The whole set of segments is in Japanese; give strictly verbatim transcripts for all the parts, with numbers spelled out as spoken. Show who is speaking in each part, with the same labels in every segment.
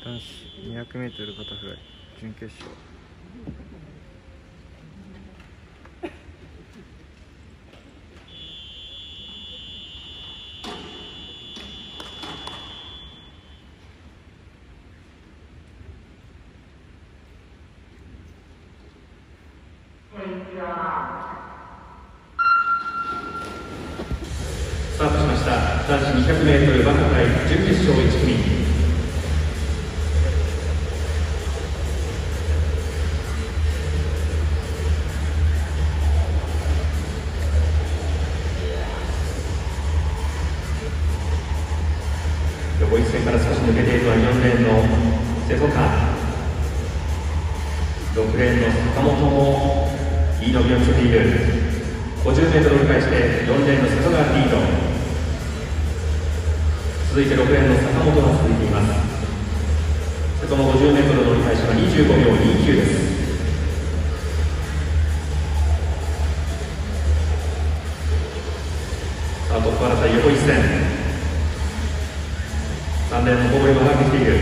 Speaker 1: 男子 にひゃくメートル バタフライ準決勝。
Speaker 2: スタートしました。男子 にひゃくメートル バタフライ準決勝いち組。横一線から少し抜けているのはよんレーンの瀬戸か。ろくレーンの坂本もいい伸びを見せている。ごじゅうメートル折り返してよんレーンの瀬戸がリード。続いてろくレーンの坂本が続いています。瀬戸の ごじゅうメートル の折り返しはにじゅうごびょうにじゅうきゅうです。さあトップ争い横一線。さんレーンの小堀も上がってきている。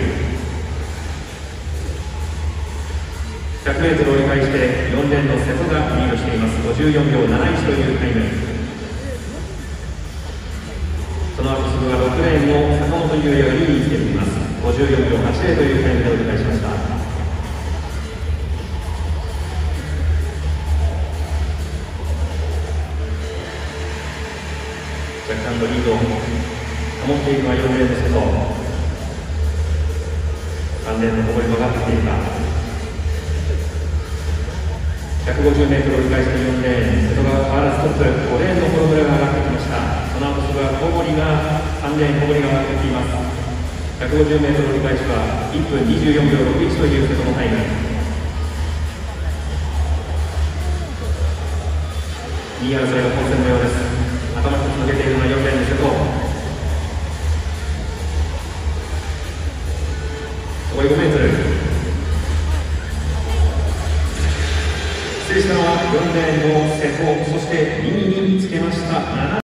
Speaker 2: ひゃくメートル 折り返してよんレーンの瀬戸がリードしています。ごじゅうよんびょうなないちというタイム。その後すぐはろくレーンの坂本優也が優位につけています。ごじゅうよんびょうはちというタイムで折り返しました。若干のリードを保っているのはよんレーンの瀬戸。さんレーンの小堀も上がってきているか。ひゃくごじゅうメートル 折り返してよんレーン、瀬戸が変わらずトップ、ごレーンの幌村が上がってきました。その後すぐは小堀が、さんレーン小堀が上がってきています。ひゃくごじゅうメートル 折り返しはいっぷんにじゅうよんびょうろくいちという瀬戸のタイム。にい争いが混戦のようです。頭一つ抜けているのはよんレーンの瀬戸。残りごメートル。失礼したのはよんレーンの瀬戸、そしてにいにつけました